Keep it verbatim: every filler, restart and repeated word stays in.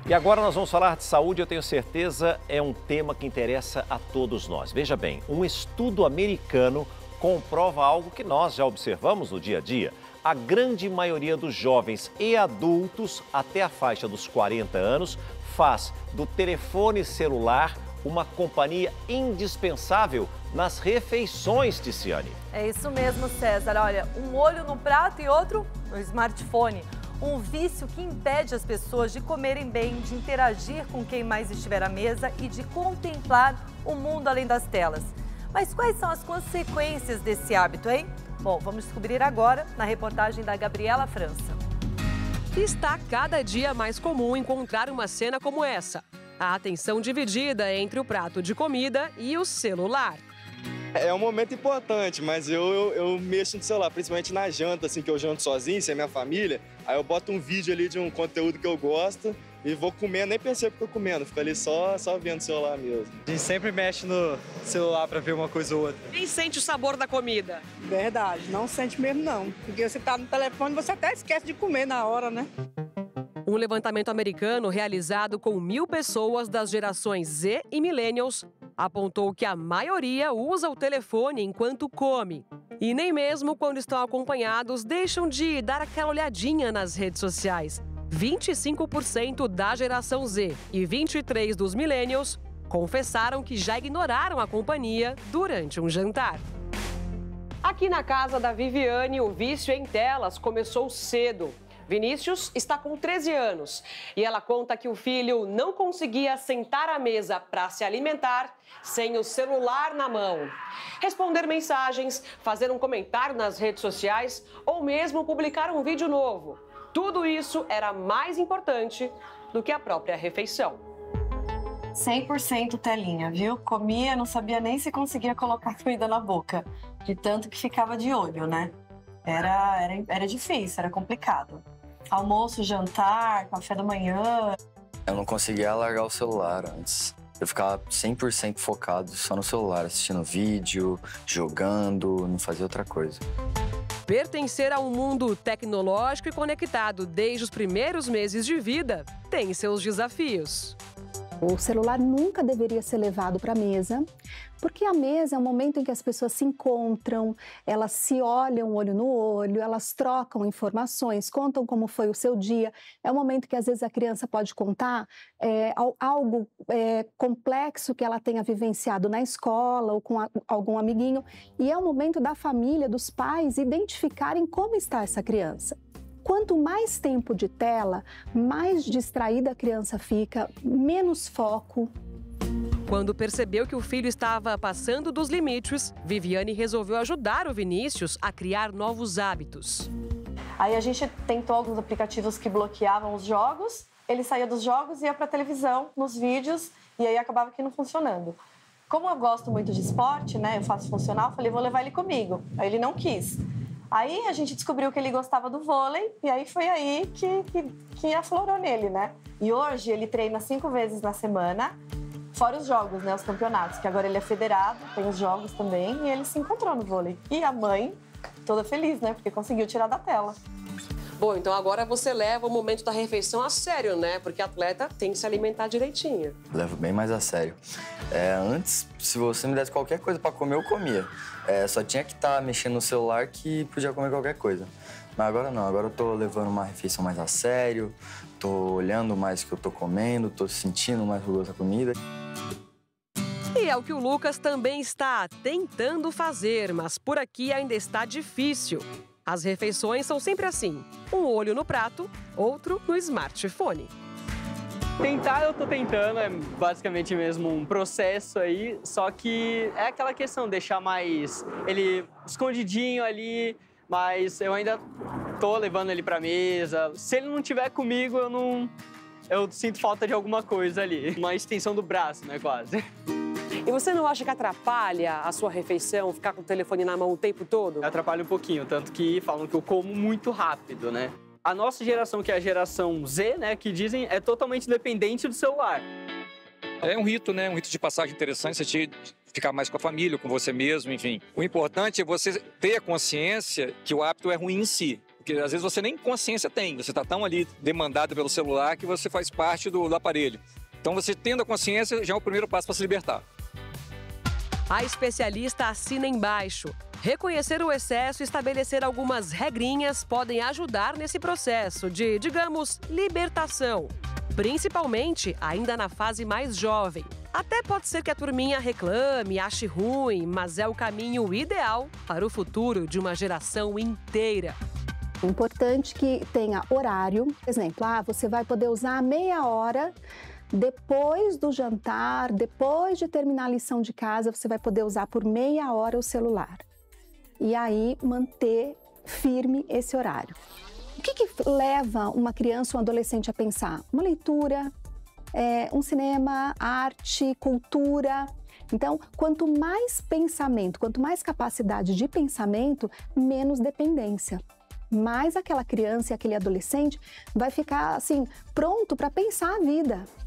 E agora nós vamos falar de saúde, eu tenho certeza é um tema que interessa a todos nós. Veja bem, um estudo americano comprova algo que nós já observamos no dia a dia. A grande maioria dos jovens e adultos até a faixa dos quarenta anos faz do telefone celular uma companhia indispensável nas refeições, Ticiane. É isso mesmo, César. Olha, um olho no prato e outro no smartphone. Um vício que impede as pessoas de comerem bem, de interagir com quem mais estiver à mesa e de contemplar o mundo além das telas. Mas quais são as consequências desse hábito, hein? Bom, vamos descobrir agora na reportagem da Gabriela França. Está cada dia mais comum encontrar uma cena como essa. A atenção dividida entre o prato de comida e o celular. É um momento importante, mas eu, eu, eu mexo no celular, principalmente na janta, assim, que eu janto sozinho, sem a minha família. Aí eu boto um vídeo ali de um conteúdo que eu gosto e vou comendo, nem percebo que eu tô comendo, fico ali só, só vendo o celular mesmo. A gente sempre mexe no celular pra ver uma coisa ou outra. Quem sente o sabor da comida? Verdade, não sente mesmo não. Porque você tá no telefone, você até esquece de comer na hora, né? Um levantamento americano realizado com mil pessoas das gerações Z e Millennials apontou que a maioria usa o telefone enquanto come. E nem mesmo quando estão acompanhados deixam de dar aquela olhadinha nas redes sociais. vinte e cinco por cento da geração Z e vinte e três por cento dos Millennials confessaram que já ignoraram a companhia durante um jantar. Aqui na casa da Viviane, o vício em telas começou cedo. Vinícius está com treze anos e ela conta que o filho não conseguia sentar à mesa para se alimentar sem o celular na mão. Responder mensagens, fazer um comentário nas redes sociais ou mesmo publicar um vídeo novo. Tudo isso era mais importante do que a própria refeição. cem por cento telinha, viu? Comia, não sabia nem se conseguia colocar comida na boca, de tanto que ficava de olho, né? Era, era, era difícil, era complicado. Almoço, jantar, café da manhã. Eu não conseguia largar o celular antes. Eu ficava cem por cento focado só no celular, assistindo vídeo, jogando, não fazia outra coisa. Pertencer a um mundo tecnológico e conectado desde os primeiros meses de vida tem seus desafios. O celular nunca deveria ser levado para a mesa, porque a mesa é um momento em que as pessoas se encontram, elas se olham olho no olho, elas trocam informações, contam como foi o seu dia. É um momento que às vezes a criança pode contar é, algo é, complexo que ela tenha vivenciado na escola ou com a, algum amiguinho. E é um momento da família, dos pais, identificarem como está essa criança. Quanto mais tempo de tela, mais distraída a criança fica, menos foco. Quando percebeu que o filho estava passando dos limites, Viviane resolveu ajudar o Vinícius a criar novos hábitos. Aí a gente tentou alguns aplicativos que bloqueavam os jogos, ele saía dos jogos e ia para a televisão, nos vídeos, e aí acabava que não funcionando. Como eu gosto muito de esporte, né, eu faço funcional, falei, vou levar ele comigo. Aí ele não quis. Aí a gente descobriu que ele gostava do vôlei e aí foi aí que, que, que aflorou nele, né? E hoje ele treina cinco vezes na semana, fora os jogos, né? Os campeonatos, que agora ele é federado, tem os jogos também e ele se encontrou no vôlei. E a mãe, toda feliz, né? Porque conseguiu tirar da tela. Bom, então agora você leva o momento da refeição a sério, né? Porque atleta tem que se alimentar direitinho. Levo bem mais a sério. É, antes, se você me desse qualquer coisa para comer, eu comia. É, só tinha que estar tá mexendo no celular que podia comer qualquer coisa. Mas agora não, agora eu tô levando uma refeição mais a sério, tô olhando mais o que eu tô comendo, tô sentindo mais o gosto da comida. E é o que o Lucas também está tentando fazer, mas por aqui ainda está difícil. As refeições são sempre assim, um olho no prato, outro no smartphone. Tentar eu tô tentando, é basicamente mesmo um processo aí, só que é aquela questão, deixar mais ele escondidinho ali, mas eu ainda tô levando ele pra mesa. Se ele não tiver comigo, eu não... eu sinto falta de alguma coisa ali, uma extensão do braço, né, quase. E você não acha que atrapalha a sua refeição, ficar com o telefone na mão o tempo todo? Atrapalha um pouquinho, tanto que falam que eu como muito rápido, né? A nossa geração, que é a geração Z, né, que dizem, é totalmente dependente do celular. É um rito, né? Um rito de passagem interessante, você ficar mais com a família, com você mesmo, enfim. O importante é você ter a consciência que o hábito é ruim em si. Porque às vezes você nem consciência tem, você está tão ali demandado pelo celular que você faz parte do, do aparelho. Então você tendo a consciência já é o primeiro passo para se libertar. A especialista assina embaixo. Reconhecer o excesso e estabelecer algumas regrinhas podem ajudar nesse processo de, digamos, libertação. Principalmente ainda na fase mais jovem. Até pode ser que a turminha reclame, ache ruim, mas é o caminho ideal para o futuro de uma geração inteira. É importante que tenha horário. Por exemplo, ah, você vai poder usar meia hora depois do jantar, depois de terminar a lição de casa, você vai poder usar por meia hora o celular. E aí manter firme esse horário. O que, que leva uma criança ou um adolescente a pensar? Uma leitura, é, um cinema, arte, cultura. Então, quanto mais pensamento, quanto mais capacidade de pensamento, menos dependência. Mais aquela criança e aquele adolescente vai ficar assim pronto para pensar a vida.